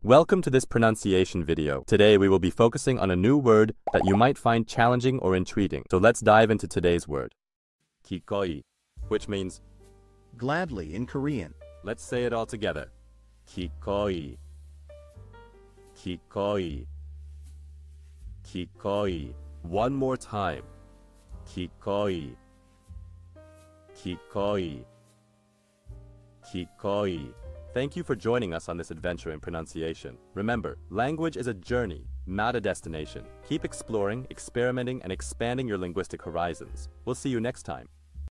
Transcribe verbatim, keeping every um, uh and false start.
Welcome to this pronunciation video. Today we will be focusing on a new word that you might find challenging or intriguing. So let's dive into today's word. gikkeoi, which means gladly in Korean. let's say it all together. gikkeoi. gikkeoi. gikkeoi. One more time. gikkeoi. gikkeoi. gikkeoi. Thank you for joining us on this adventure in pronunciation. Remember, language is a journey, not a destination. Keep exploring, experimenting, and expanding your linguistic horizons. We'll see you next time.